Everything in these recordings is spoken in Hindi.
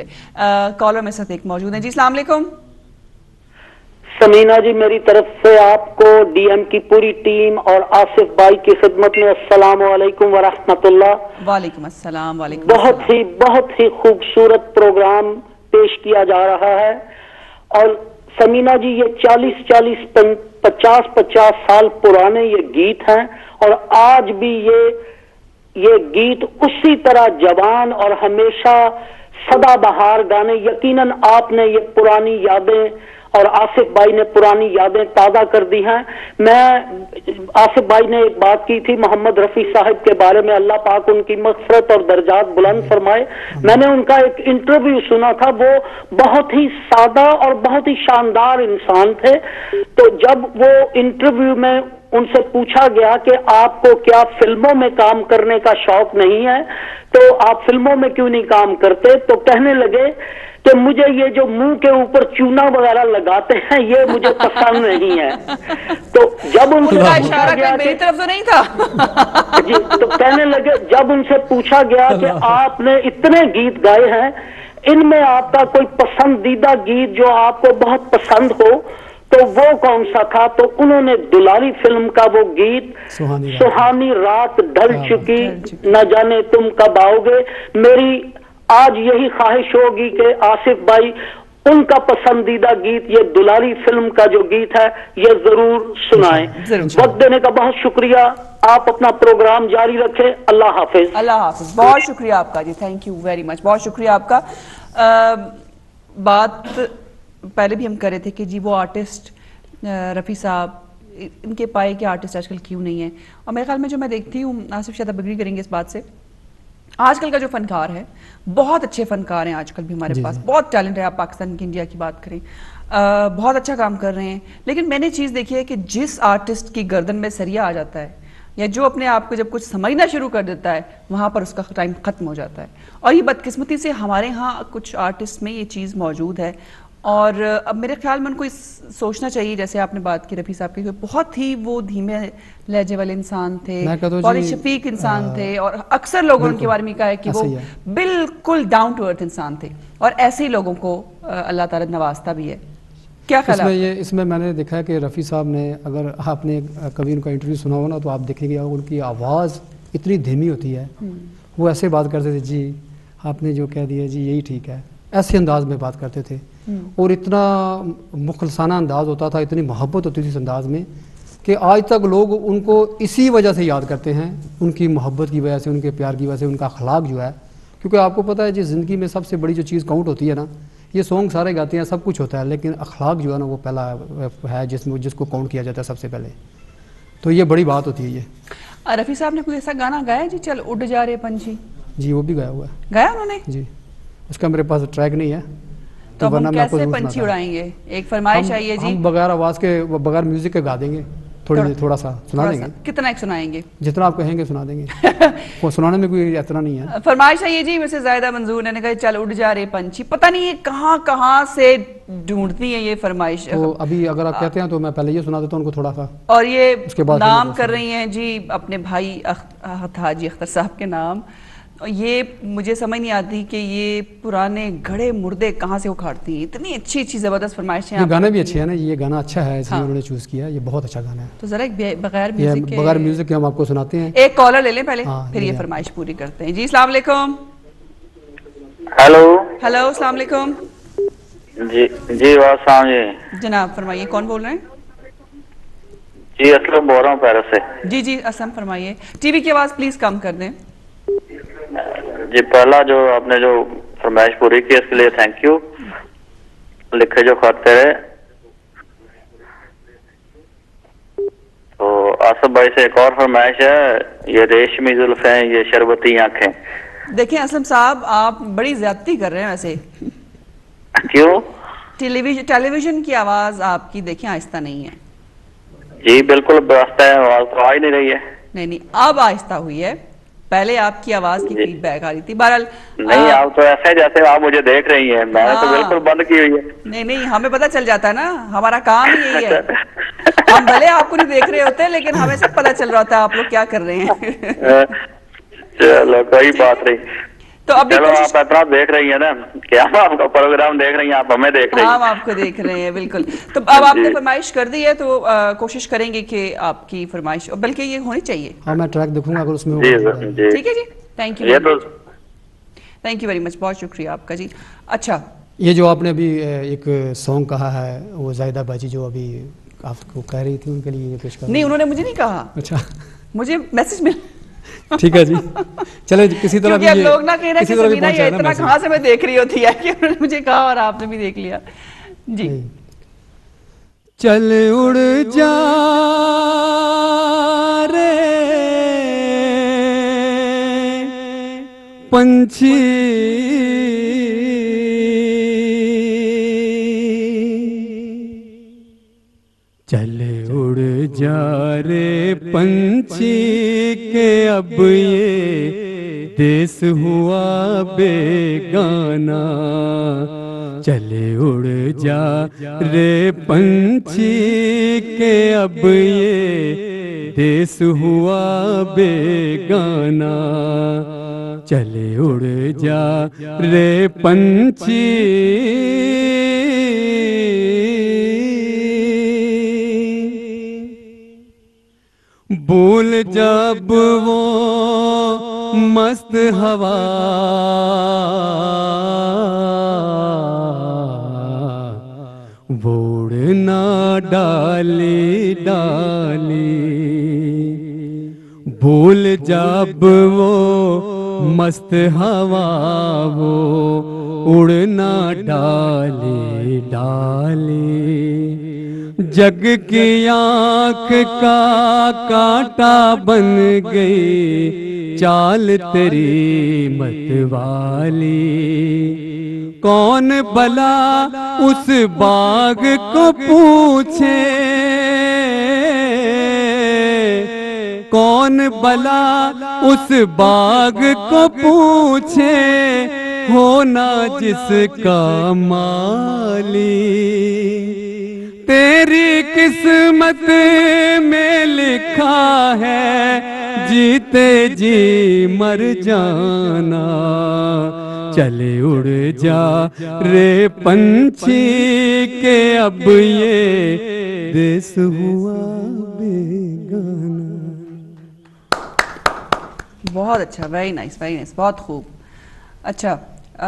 चलिए कॉलर में साथ एक मौजूद है जी। अस्सलाम वालेकुम। समीना जी, मेरी तरफ से आपको, डीएम की पूरी टीम और आसिफ भाई की खिदमत में अस्सलाम वालेकुम व रहमतुल्लाह। वालेकुम अस्सलाम। वालेकुम बहुत ही खूबसूरत प्रोग्राम पेश किया जा रहा है। और समीना जी, ये 40-40 50-50 साल पुराने ये गीत हैं और आज भी ये गीत उसी तरह जवान और हमेशा सदाबहार गाने। यकीनन आपने ये पुरानी यादें और आसिफ भाई ने पुरानी यादें ताजा कर दी हैं। आसिफ भाई ने एक बात की थी मोहम्मद रफी साहब के बारे में, अल्लाह पाक उनकी मग़फ़िरत और दर्जात बुलंद फरमाए। मैंने उनका एक इंटरव्यू सुना था, वो बहुत ही सादा और बहुत ही शानदार इंसान थे। तो जब वो इंटरव्यू में उनसे पूछा गया कि आपको क्या फिल्मों में काम करने का शौक नहीं है, तो आप फिल्मों में क्यों नहीं काम करते, तो कहने लगे कि मुझे ये जो मुंह के ऊपर चूना वगैरह लगाते हैं ये मुझे पसंद नहीं है। तो जब उनसे पूछा गया, मेरी तरफ तो नहीं था जी, तो कहने लगे, जब उनसे पूछा गया कि आपने इतने गीत गाए हैं, इनमें आपका कोई पसंदीदा गीत जो आपको बहुत पसंद हो तो वो कौन सा था, तो उन्होंने दुलारी फिल्म का वो गीत सुहानी रात ढल चुकी न जाने तुम कब आओगे, मेरी आज यही ख्वाहिश होगी कि आसिफ भाई उनका पसंदीदा गीत ये दुलारी फिल्म का जो गीत है ये जरूर सुनाएं। वक्त देने का बहुत शुक्रिया। आप अपना प्रोग्राम जारी रखें। अल्लाह हाफिज। अल्लाह हाफिज। बहुत शुक्रिया आपका जी, थैंक यू वेरी मच, बहुत शुक्रिया आपका। बात पहले भी हम कर रहे थे कि जी वो आर्टिस्ट रफ़ी साहब, इनके पाए के आर्टिस्ट आजकल क्यों नहीं है। और मेरे ख्याल में जो मैं देखती हूँ, आसिफ शायद एग्री करेंगे इस बात से, आजकल का जो फनकार है, बहुत अच्छे फनकार हैं आजकल भी हमारे पास, बहुत टैलेंट है। आप पाकिस्तान की, इंडिया की बात करें, बहुत अच्छा काम कर रहे हैं। लेकिन मैंने चीज़ देखी है कि जिस आर्टिस्ट की गर्दन में सरिया आ जाता है या जो अपने आप को जब कुछ समझना शुरू कर देता है, वहाँ पर उसका टाइम ख़त्म हो जाता है। और ये बदकिस्मती से हमारे यहाँ कुछ आर्टिस्ट में ये चीज़ मौजूद है। और अब मेरे ख्याल में उनको सोचना चाहिए, जैसे आपने बात की रफ़ी साहब की, बहुत ही वो धीमे लहजे वाले इंसान थे, बहुत ही शफीक इंसान थे, और अक्सर लोगों ने उनके बारे में कहा है कि वो बिल्कुल डाउन टू अर्थ इंसान थे, और ऐसे ही लोगों को अल्लाह ताला नवाजता भी है। क्या ख्याल है? इसमें मैंने देखा है कि रफ़ी साहब ने, अगर आपने कभी उनका इंटरव्यू सुना हो ना, तो आप देखेंगे उनकी आवाज़ इतनी धीमी होती है, वो ऐसे बात करते थे, जी आपने जो कह दिया जी यही ठीक है, ऐसे अंदाज में बात करते थे। और इतना मुखलसाना अंदाज होता था, इतनी मोहब्बत होती थी इस अंदाज में कि आज तक लोग उनको इसी वजह से याद करते हैं, उनकी मोहब्बत की वजह से, उनके प्यार की वजह से, उनका अखलाक जो है। क्योंकि आपको पता है जी, ज़िंदगी में सबसे बड़ी जो चीज़ काउंट होती है ना, ये सॉन्ग सारे गाते हैं, सब कुछ होता है, लेकिन अखलाक जो है ना वो पहला है जिसको काउंट किया जाता है सबसे पहले। तो ये बड़ी बात होती है। ये रफ़ी साहब ने कोई ऐसा गाना गाया जी, चल उड़ जा रहे पंछी? जी वो भी गाया हुआ है। गाया उन्होंने? जी, उसका मेरे पास ट्रैक नहीं है, तो हम कैसे पंछी उड़ाएंगे? एक फरमाइश आई है जी, हम बगैर आवाज़ के, बगैर म्यूजिक के गा देंगे, थोड़ा सा सुना देंगे। कितना एक सुनाएंगे? जितना आप कहेंगे सुना देंगे सुनाने में कोई इतना नहीं है। फरमाइश आई है जी वैसे ज़ायदा मंजूर ने कहा चल उड़ जा रहे पंछी, पता नहीं ये कहाँ से ढूंढती है ये फरमाइश। तो अभी अगर आप कहते हैं तो मैं पहले ये सुना देता हूँ उनको थोड़ा सा, और ये नाम कर रही हैं जी अपने भाई हाजी अख्तर साहब के नाम। ये मुझे समझ नहीं आती कि ये पुराने घड़े मुर्दे कहाँ से उखाड़ती हैं, इतनी अच्छी अच्छी जबरदस्त फरमाइशें। ये गाने भी अच्छे हैं ना, ये गाना अच्छा है इसलिए उन्होंने चूज किया, ये बहुत अच्छा गाना है। तो जरा बगैर म्यूजिक के हम आपको सुनाते हैं। एक कॉलर ले लें पहले, फिर ये फरमाइश पूरी करते हैं जी। अस्सलाम वालेकुम। हेलो अस्सलाम वालेकुम। जी वालेकुम जी। जनाब फरमाइए, कौन बोल रहे हैं? जी असलम बोल रहा हूँ पैरिस से। जी असलम फरमाइए। टीवी की आवाज प्लीज कम कर दें। जी पहला जो आपने जो फरमाइश पूरी की इसके लिए थैंक यू। लिखे जो खत रहे, तो आसिफ भाई से एक और फरमाइश है, ये रेशमी जुल्फें, ये शरबती आंखें। देखें असलम साहब, आप बड़ी ज्यादती कर रहे हैं वैसे। क्यों? टेलीविजन की आवाज आपकी देखें आहिस्ता नहीं है। जी बिल्कुल आहिस्ता है, आवाज तो आ ही नहीं रही है। नहीं अब आहिस्ता हुई है, पहले आपकी आवाज की फीडबैक आ रही थी। बहरहाल नहीं, आप तो ऐसे जैसे आप मुझे देख रही हैं, मैंने तो बिल्कुल बंद की हुई है। नहीं हमें पता चल जाता है ना, हमारा काम ही यही है। हम भले आपको नहीं देख रहे होते लेकिन हमें सब पता चल रहा होता है आप लोग क्या कर रहे हैं। चलो कोई बात नहीं। तो अभी चलो आप इतना देख रही हैं ना कि हम आपका प्रोग्राम देख रही हैं, आप हमें देख रही हैं। हम आपको देख रहे हैं बिल्कुल। तो अब आपने फरमाइश कर दी है तो कोशिश करेंगे कि आपकी फरमाइश, बल्कि ये होनी चाहिए। हाँ मैं ट्रैक देखूंगा अगर उसमें जी जी ठीक है जी, थैंक यू, ये तो थैंक यू वेरी मच, बहुत शुक्रिया आपका जी। अच्छा, ये जो आपने अभी एक सॉन्ग कहा है वो जाहिदा बाजी जो अभी आपको कह रही थी उनके लिए ये पेश कर। नहीं उन्होंने मुझे नहीं कहा, अच्छा मुझे मैसेज मिल ठीक है जी, चले किसी तरह क्योंकि अब लोग ना कह रहे हैं कि समीना ये इतना मैसेज। कहाँ से मैं देख रही होती है कि उन्होंने मुझे कहा और आपने भी देख लिया जी। चल उड़ जा रे पंछी, चल उड़ जा रे पंछी के अब ये देश हुआ बेगाना। चले उड़ जा रे पंछी के अब ये देश हुआ बेगाना। चले उड़ जा रे पंछी, भूल जब वो मस्त हवा वोड़ना डाली डाली। भूल जब वो मस्त हवा वो उड़ना डाली डाली। जग की आँख का कांटा बन गई चाल तेरी मतवाली। कौन भला उस बाग को पूछे, कौन भला उस बाग को पूछे, होना जिसका माली। तेरी किस्मत में लिखा है जीते जी मर जाना। चले उड़ जा रे पंछी के अब ये देश हुआ बेगाना। बहुत अच्छा, वेरी नाइस, बहुत खूब। अच्छा,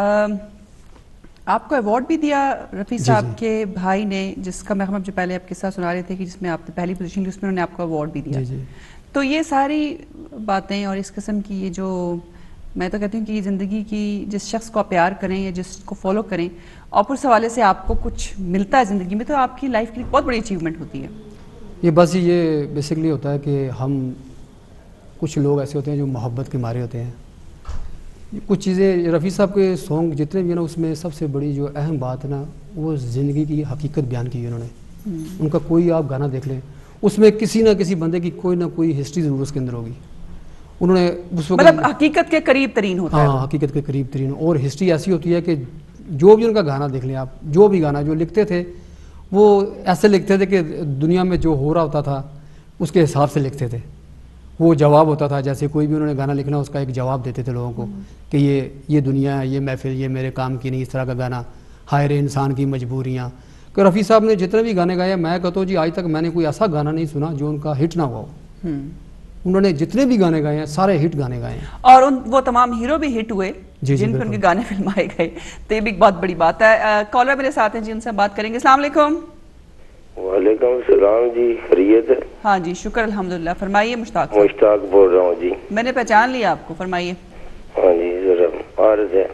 आपको अवार्ड भी दिया रफ़ी साहब के भाई ने, जिसका मैं जो पहले आप किस्सा सुना रहे थे कि जिसमें आपने पहली पोजीशन ली, उसमें उन्होंने आपको अवार्ड भी दिया। जी। तो ये सारी बातें और इस किस्म की ये जो मैं तो कहती हूँ कि ज़िंदगी की जिस शख्स को आप प्यार करें या जिसको फॉलो करें और उस हवाले से आपको कुछ मिलता है ज़िंदगी में, तो आपकी लाइफ की बहुत बड़ी अचीवमेंट होती है। ये बस ये बेसिकली होता है कि हम कुछ लोग ऐसे होते हैं जो मोहब्बत के मारे होते हैं। कुछ चीज़ें रफ़ी साहब के सॉन्ग जितने भी हैं ना, उसमें सबसे बड़ी जो अहम बात है ना, वो ज़िंदगी की हकीकत बयान की है उन्होंने। उनका कोई आप गाना देख लें, उसमें किसी ना किसी बंदे की कोई ना कोई हिस्ट्री ज़रूर उसके अंदर होगी। उन्होंने उस वक्त मतलब हकीकत के करीब तरीन होता है। हाँ, हकीकत के करीब तरीन। और हिस्ट्री ऐसी होती है कि जो भी उनका गाना देख लें आप, जो भी गाना जो लिखते थे वो ऐसे लिखते थे कि दुनिया में जो हो रहा होता था उसके हिसाब से लिखते थे। वो जवाब होता था, जैसे कोई भी उन्होंने गाना लिखना उसका एक जवाब देते थे लोगों को कि ये दुनिया है, ये महफिल, ये मेरे काम की नहीं, इस तरह का गाना। हाय रे इंसान की मजबूरियाँ। कि रफ़ी साहब ने जितने भी गाने गाए, मैं कहता हूँ जी आज तक मैंने कोई ऐसा गाना नहीं सुना जो उनका हिट ना हुआ हो। उन्होंने जितने भी गाने गाए हैं सारे हिट गाने गाए हैं, और वो तमाम हीरो भी हिट हुए जिन पर उनके गाने फिल्माए गए। तो ये भी बहुत बड़ी बात है। कॉलर मेरे साथ हैं जी, उनसे बात करेंगे। अस्सलाम वालेकुम। वालेकुम सलाम जी, खैरियत है? हाँ जी, शुक्र अल्हम्दुलिल्लाह। फरमाइए। मुश्ताक बोल रहा हूँ जी। मैंने पहचान लिया आपको, फरमाइए। हाँ जी, जरा अर्ज है।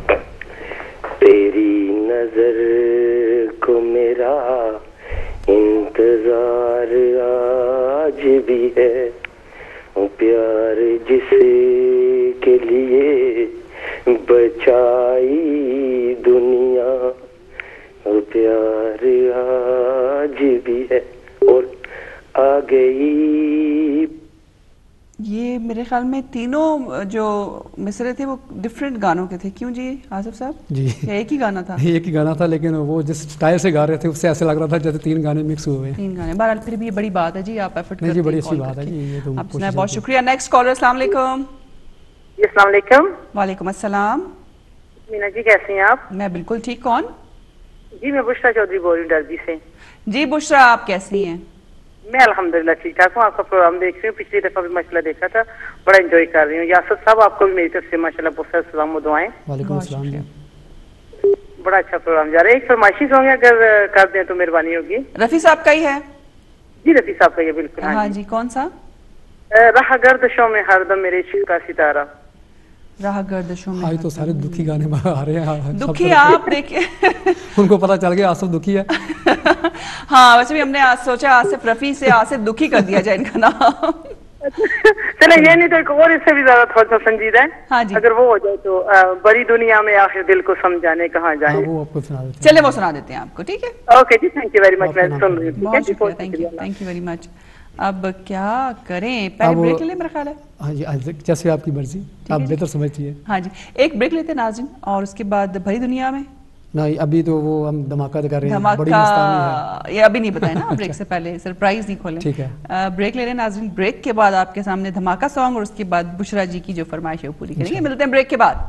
तेरी नजर को मेरा इंतजार आज भी है, प्यार जिसके लिए बचाई दुनिया, प्यार आज भी है और आ गई। ये मेरे ख्याल में तीनों जो मिसरे थे वो डिफरेंट गानों के थे, क्यों जी आसिफ साहब? जी एक ही गाना था? एक ही गाना था, लेकिन वो जिस स्टाइल से गा रहे थे उससे ऐसे लग रहा था जैसे तीन गाने मिक्स हुए हैं। तीन गाने, बहरहाल फिर भी ये बड़ी बात है जी, आप एफर्ट करते हैं। जी बड़ी अच्छी बात है जी, ये तो बहुत शुक्रिया। Next caller. अस्सलाम वालेकुम। अस्सलाम वालेकुम। वालेकुम अस्सलाम। मीना जी कैसी हैं आप? मैं बिल्कुल ठीक। कौन? जी मैं बुशरा चौधरी बोल रही हूँ डरबी से। जी बुशरा, आप कैसी हैं? मैं अल्हम्दुलिल्लाह ठीक ठाक हूँ। आपका प्रोग्राम देख रही हूँ, पिछली दफा भी माशाल्लाह देखा था, बड़ा एंजॉय कर रही हूँ। यासर साहब आपको भी मेरी तरफ से माशाल्लाह बहुत सारे सलाम और दुआएं। वालेकुम अस्सलाम जी। बड़ा अच्छा प्रोग्राम जा रहा है। एक फरमाइशी सॉन्ग अगर कर दें तो मेहरबानी होगी। रफी साहब का ही है? जी रफी साहब का ये बिल्कुल। हाँ जी, कौन सा? राह गर्दिशों में हरदम मेरे इश्क का सितारा। राह गर्दिशों में। आज तो सारे दुखी गाने आ रहे हैं। दुखी आप देखिए उनको पता चल गया आसिफ दुखी है। हाँ वैसे भी हमने आज सोचा आसिफ रफी से आसिफ दुखी कर दिया जाए इनका नाम। चले ये नहीं तो एक और इससे भी ज्यादा थोड़ा सा संजीदा है। हाँ जी। अगर वो हो जाए तो बड़ी दुनिया में आखिर दिल को समझाने कहाँ जाए। हाँ, वो आपको सुना देते हैं। चले वो सुना देते हैं आपको, ठीक है? ओके जी, थैंक यू वेरी मच। मैं सुन रही हूँ। बहुत शुक्रिया, थैंक यू वेरी मच। अब क्या करें, पहले ब्रेक ले लें मेरा ख्याल है। हाँ जी, जैसे आपकी मर्जी, आप बेहतर समझती है। हाँ जी, एक ब्रेक लेते हैं नाज़रीन, और उसके बाद भरी दुनिया में नहीं, अभी तो वो हम धमाका कर रहे हैं। धमाका बड़ी मस्तानी है। ये अभी नहीं बताया ना ब्रेक से पहले, सरप्राइज नहीं खोलें। ठीक है, ब्रेक ले रहे हैं नाज़रीन। ब्रेक के बाद आपके सामने धमाका सॉन्ग और उसके बाद बुशरा जी की जो फरमाइश है वो पूरी करेंगे। मिलते हैं ब्रेक के बाद।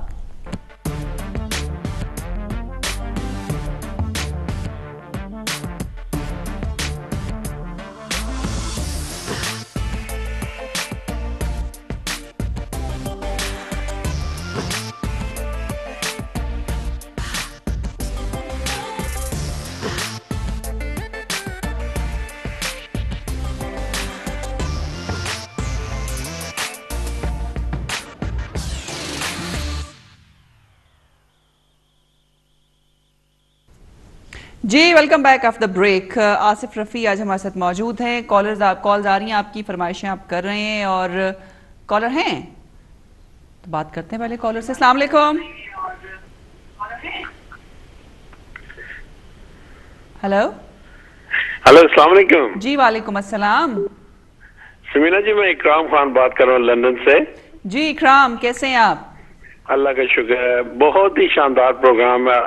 जी welcome back after the break. Asif Rafi आज हमारे साथ मौजूद हैं। कॉलर्स कॉल्स आ रही हैं, आपकी फरमाइशें आप कर रहे हैं, और कॉलर हैं तो बात करते हैं पहले कॉलर से। अस्सलाम वालेकुम। हेलो हेलो, अस्सलाम वालेकुम। जी वालेकुम अस्सलाम। समीना जी, मैं इकराम खान बात कर रहा हूँ लंदन से। जी इकराम, कैसे हैं आप? अल्लाह का शुक्र है, बहुत ही शानदार प्रोग्राम है।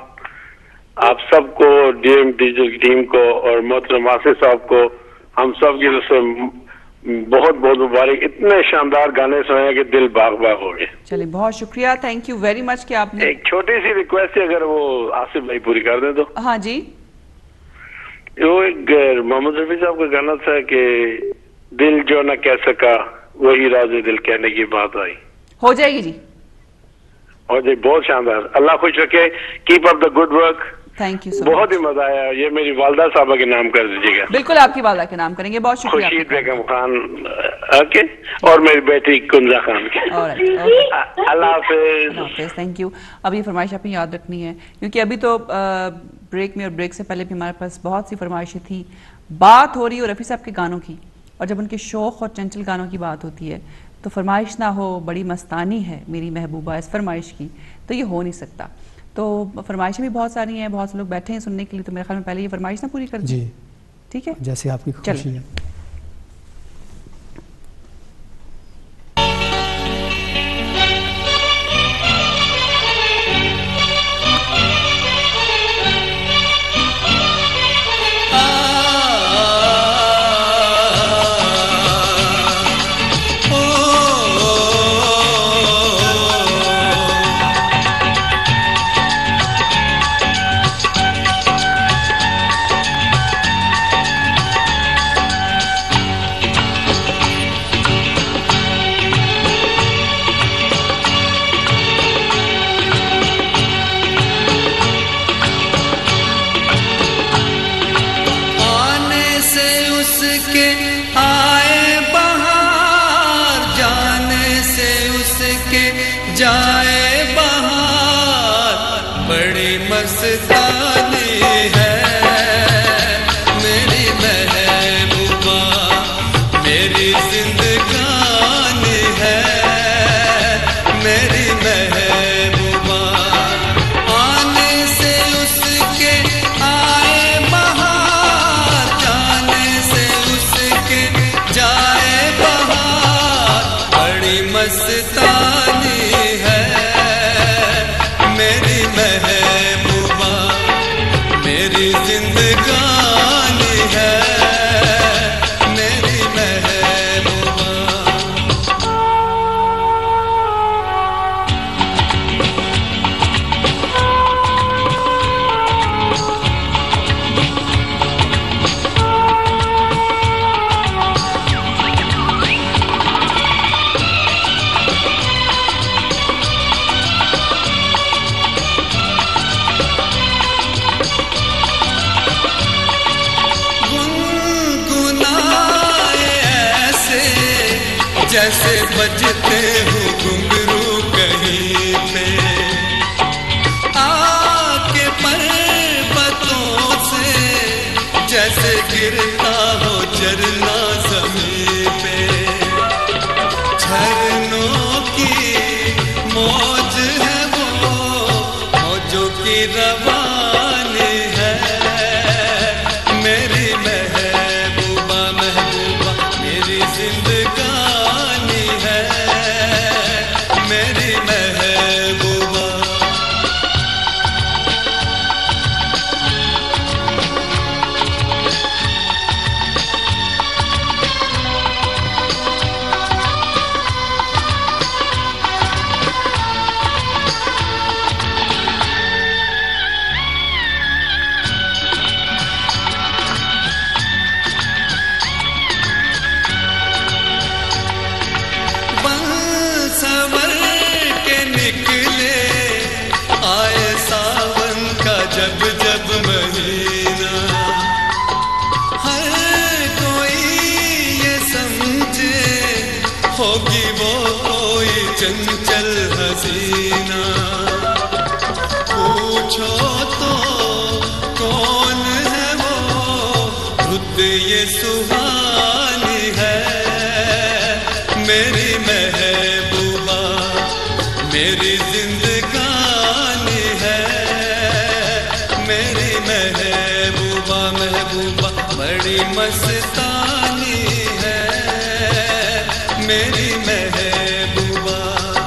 आप सबको, डीएम डिजिटल की टीम को और मोहतरम आसिफ साहब को, हम सब की तरफ से बहुत बहुत मुबारक। इतने शानदार गाने सुने कि दिल बाग बाग हो गए। चलिए बहुत शुक्रिया, थैंक यू वेरी मच कि आपने। एक छोटी सी रिक्वेस्ट है, अगर वो आसिफ भाई पूरी कर दें तो। हाँ जी। वो एक मोहम्मद रफी साहब का गाना था कि दिल जो न कह सका वही राज़े दिल कहने की बात आई। हो जाएगी जी। और जी बहुत शानदार, अल्लाह खुश रखे, keep up the good work. Thank you so बहुत ही मजा आया। ये मेरी वालदा साहबा के नाम कर दीजिएगा। बिल्कुल, आपकी वालदा के नाम करेंगे। बहुत शुक्रिया। खुर्शीद बेगम खान, ओके, और मेरी बेटी कुंजा खान के। अल्लाह हाफिज। Thank you. अब ये फरमाइश आपने याद रखनी है, क्योंकि अभी तो ब्रेक में और ब्रेक से पहले भी हमारे पास बहुत सी फरमाइशें थी। बात हो रही हो रफ़ी साहब के गानों की, और जब उनके शौक़ और चंचल गानों की बात होती है तो फरमाइश ना हो बड़ी मस्तानी है मेरी महबूबा, इस फरमाइश की तो ये हो नहीं सकता। तो फरमाइशें भी बहुत सारी हैं, बहुत से लोग बैठे हैं सुनने के लिए, तो मेरे ख्याल में पहले ये फरमाइश ना पूरी कर दी। जी ठीक है, जैसे आपकी खुशी है। मेरी जैसे बजते हो घुंघरू कहीं पे, आके पर्वतों से जैसे गिरता हो झरना ज़मीन पे। झरनों की मौज है वो, मौजों की रवानी है। मेरी महबूबा महबूबा मेरी जिंदगानी है, मेरी महबूबा। संवर के निकले आए सावन का जब जब महीना, हर कोई ये समझे होगी वो कोई चंचल हसीना। पूछो तो कौन है वो, खुद ये सुहानी है। मेरी महबूबा मेरी जिंदगानी है, मेरी महबूबा महबूबा बड़ी मस्तानी है, मेरी महबूबा।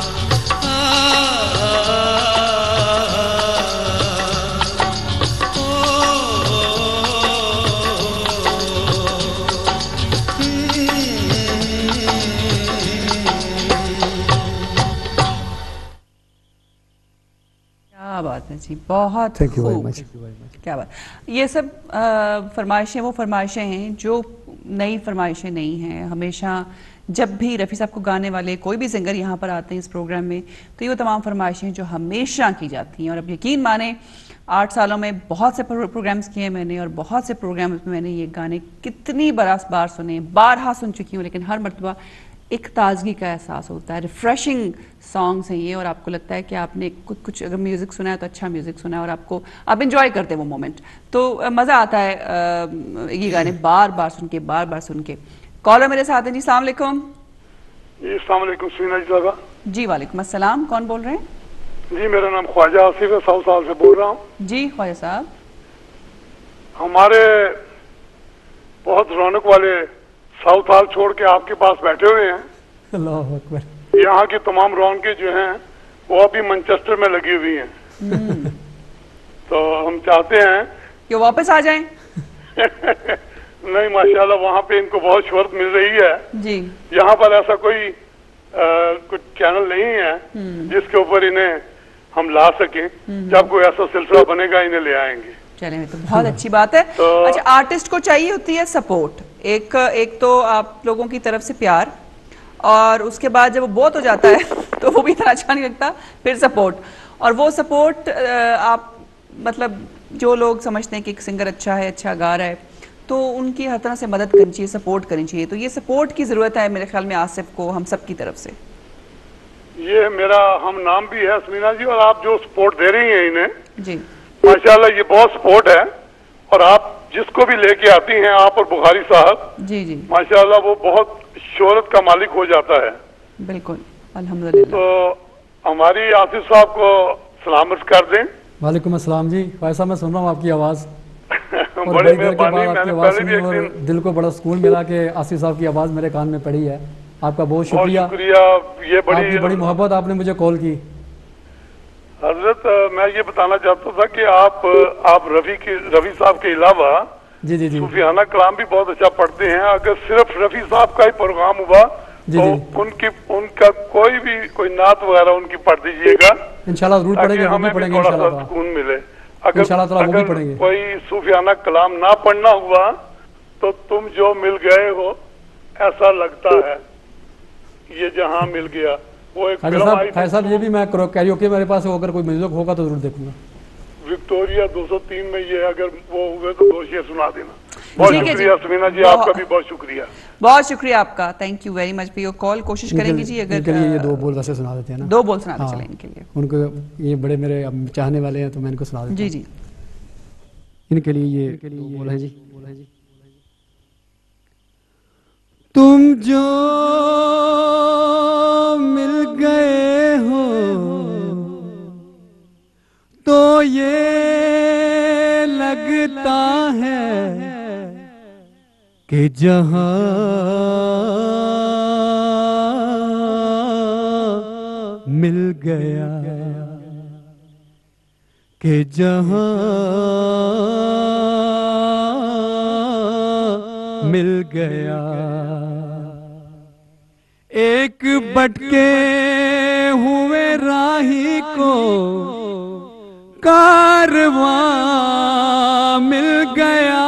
क्या बात है जी, बहुत थैंक यू वेरी खूब। मच। क्या बात। ये सब फरमाइशें वो फरमाइशें हैं जो नई फरमाइशें नहीं हैं। हमेशा जब भी रफ़ी साहब को गाने वाले कोई भी सिंगर यहाँ पर आते हैं इस प्रोग्राम में, तो ये वो तमाम फरमाइशें जो हमेशा की जाती हैं। और अब यकीन माने 8 सालों में बहुत से प्रोग्राम्स किए हैं मैंने, और बहुत से प्रोग्राम्स में मैंने ये गाने कितनी बार सुने, बारहा सुन चुकी हूँ, लेकिन हर मरतबा एक ताजगी का एहसास होता है। रिफ्रेशिंग सॉन्ग्स हैं ये, और आपको लगता है कि आपने कुछ अगर म्यूज़िक सुना है तो अच्छा म्यूज़िक सुना है, और आप इंजॉय करते हैं वो मोमेंट, तो मज़ा आता है ये गाने बार बार सुन के। कॉलर मेरे साथ हैं जी, सलाम अलैकुम। जी अस्सलाम वालेकुम समीना जी साहबा। जी वालेकुम अस्सलाम, कौन बोल रहे हैं? जी मेरा नाम ख्वाजा आसिफ है, 100 साल से बोल रहा हूँ। जी ख्वाजा साहब। हमारे बहुत रौनक वाले साउथ हाल छोड़ के आपके पास बैठे हुए हैं। अल्लाह अकबर। यहाँ की तमाम रौनकें जो हैं वो अभी मैनचेस्टर में लगी हुई हैं। तो हम चाहते हैं कि वापस आ जाएं। नहीं माशाल्लाह वहाँ पे इनको बहुत शोहरत मिल रही है जी। यहाँ पर ऐसा कोई कुछ चैनल नहीं है जिसके ऊपर इन्हें हम ला सकें। जब कोई ऐसा सिलसिला बनेगा इन्हें ले आएंगे। चलें, तो बहुत अच्छी बात है। अच्छा, आर्टिस्ट को चाहिए होती है सपोर्ट, एक तो आप लोगों की तरफ से प्यार, और उसके बाद जब वो बहुत हो जाता है तो वो भी इतना अच्छा नहीं लगता, फिर सपोर्ट। और वो सपोर्ट आप मतलब जो लोग समझते हैं कि एक सिंगर अच्छा है, अच्छा गा रहा है, तो उनकी हर तरह से मदद करनी चाहिए, सपोर्ट करनी चाहिए। तो ये सपोर्ट की ज़रूरत है मेरे ख्याल में आसिफ को, हम सब की तरफ से। ये मेरा हम नाम भी है समीना जी, और आप जो सपोर्ट दे रही हैं इन्हें जी माशाल्लाह ये बहुत सपोर्ट है। और आप जिसको भी लेके आती हैं, आप और बुखारी साहब, जी जी माशाल्लाह वो बहुत शोहरत का मालिक हो जाता है। बिल्कुल अल्हम्दुलिल्लाह। तो हमारी आसिफ साहब को सलामत कर दें। वालेकुम अस्सलाम जी। वैसा मैं सुन रहा हूँ आपकी आवाज़, और बड़ी बड़ी देर के बाद मेहरबानी। आपकी मैंने आवाज़ पहले भी सुनी एक और दिन दिल को बड़ा सुकून मिला कि आसिफ साहब की आवाज़ मेरे कान में पड़ी है। आपका बहुत शुक्रिया। ये आपकी बड़ी मोहब्बत, आपने मुझे कॉल की। हजरत मैं ये बताना चाहता था कि आप रफी साहब के अलावा जी जी जी सूफियाना कलाम भी बहुत अच्छा पढ़ते हैं। अगर सिर्फ रफी साहब का ही प्रोग्राम हुआ तो उनका कोई नात वगैरह उनकी पढ़ दीजिएगा। इंशाल्लाह जरूर पढ़ेंगे, हमें भी थोड़ा सा सुकून मिले। अगर कोई सूफियाना कलाम ना पढ़ना हुआ तो तुम जो मिल गए हो ऐसा लगता है, ये जहां मिल गया, वो एक फिल्म आई थी। साहब ये भी मैं कैरियोके मेरे पास अगर कोई म्यूजिक होगा तो जरूर देखूंगा। विक्टोरिया 203 में ये अगर वो हुए तो 2 शेर सुना देना। बहुत शुक्रिया समीना जी, आपका भी बहुत शुक्रिया। बहुत शुक्रिया आपका, thank you very much for your call. कोशिश करेंगे जी अगर इनके लिए ये 2 बोल वैसे सुना देते हैं ना, 2 बोल सुना दे चले इनके लिए। उनको ये बड़े मेरे चाहने वाले हैं तो मैं इनको सुना देता हूं। जी। इनके लिए ये बोल है जी। तुम जो मिल गए हो तो ये लगता है कि जहां मिल गया, कि जहां मिल गया। एक भटके हुए राही को कारवां मिल गया।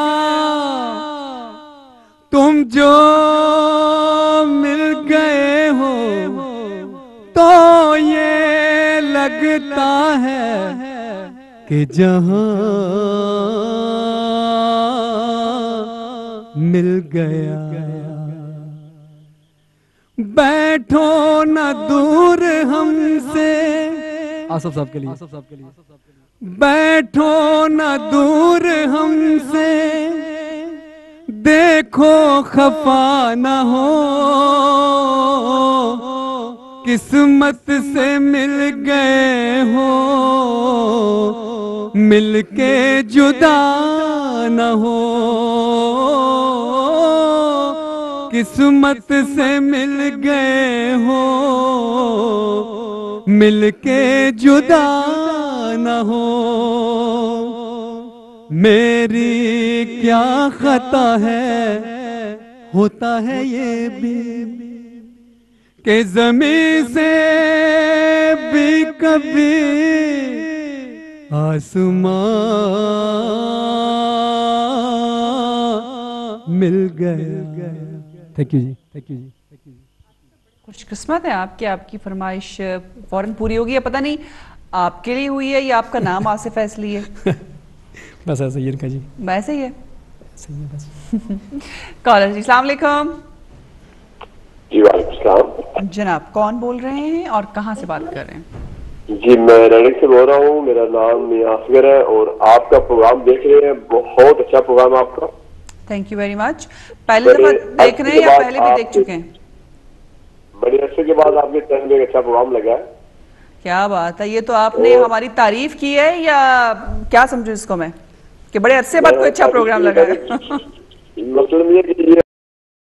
तुम जो मिल गए हो तो ये लगता है कि जहां मिल गया। बैठो न दूर हमसे, आसफ साहब के लिए, बैठो न दूर हमसे, देखो खफा न हो, किस्मत से मिल गए हो, मिलके जुदा न हो, किस्मत से मिल गए हो, मिलके जुदा न हो। मेरी क्या खता है, होता है ये भी कि ज़मीं से भी कभी आसमां मिल गया। थैंक यू जी। खुशकिस्मत है आपकी, आपकी फरमाइश फौरन पूरी होगी। पता नहीं आपके लिए हुई है या आपका नाम आसिफ है इसलिए। बस ऐसा ही है जी, वैसे ही है, सही है बस। कॉलर जी, अस्सलाम वालेकुम। जी वालेकुम सलाम। जनाब कौन बोल रहे हैं और कहाँ से बात कर रहे हैं? जी मैं रनिंग से बोल रहा हूँ, मेरा नाम मियां असगर है और आपका प्रोग्राम देख रहे हैं, बहुत अच्छा प्रोग्राम आपका। Thank you very much. पहले दफा देख रहे हैं या पहले भी देख चुके हैं? बड़े अरसे के बाद आपके चैनल में एक अच्छा प्रोग्राम लगा है। क्या बात है, ये तो आपने हमारी तारीफ की है या क्या समझू इसको मैं कि बड़े अरसे बाद कोई अच्छा प्रोग्राम लगा है। मतलब ये